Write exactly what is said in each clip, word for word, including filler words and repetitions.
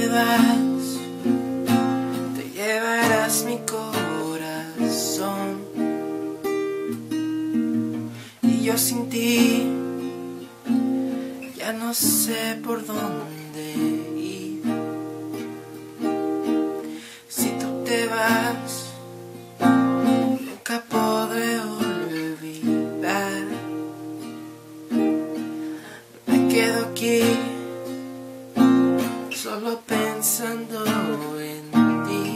te vas, te llevarás mi corazón, y yo sin ti ya no sé por dónde ir. Si tú te vas, nunca podré olvidar. Me quedo aquí solo pensando en ti.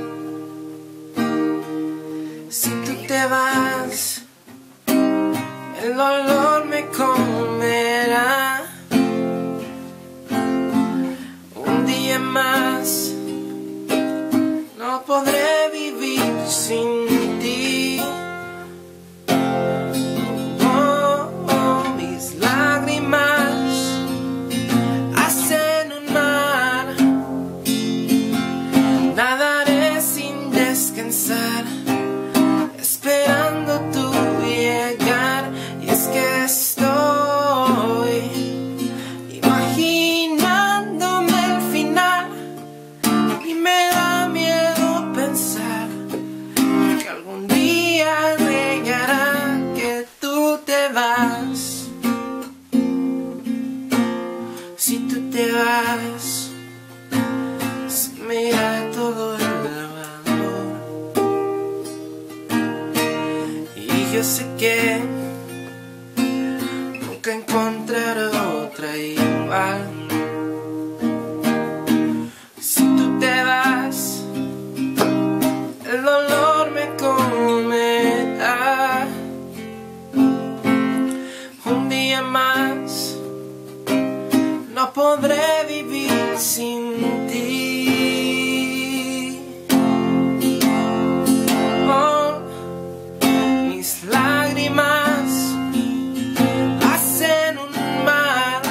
Si tú te vas, el olor me comerá. Un día más no podré vivir sin ti. Oh, oh, mis lágrimas hacen un mar. Nadaré sin descansar, esperando tu llegar. Y es que estoy imaginándome el final, y me da miedo pensar que algún día llegará que tú te vas. Si tú te vas, se me irá todo el valor. Y yo sé que nunca encontraré otra igual. Si tú te vas, el dolor me comerá. Un día más no podré vivir sin ti. Oh, mis lágrimas hacen un mar.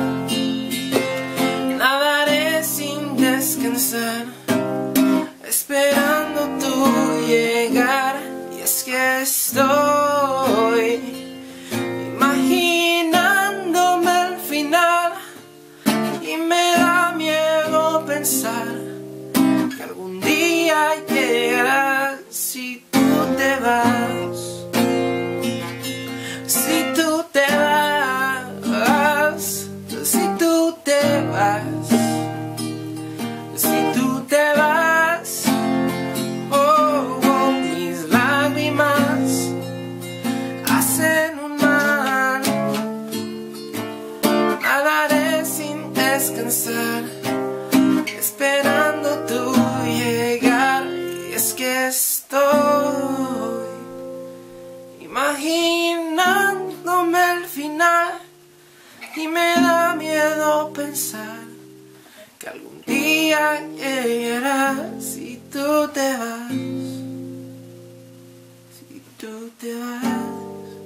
Nadaré sin descansar, esperando tu llegar. Y es que estoy imaginándome el final, y me da miedo pensar que algún día llegará. Si tú te vas, si tú te vas, si tú te vas, si tú te vas, oh, oh, mis lágrimas hacen un mar. Nadaré sin descansar, esperando tu llegar. Y es que estoy imaginándome el final, y me da miedo pensar que algún día llegará. Si tú te vas, si tú te vas,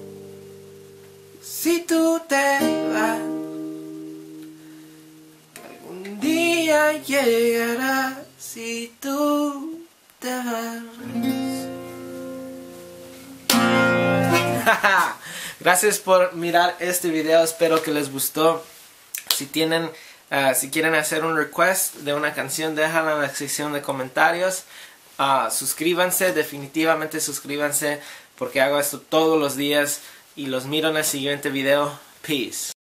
si tú te vas, que algún día llegará. Si tú te vas. Gracias por mirar este video, espero que les gustó. Si tienen, uh, si quieren hacer un request de una canción, déjala en la sección de comentarios. Uh, suscríbanse, definitivamente suscríbanse, porque hago esto todos los días y los miro en el siguiente video. Peace.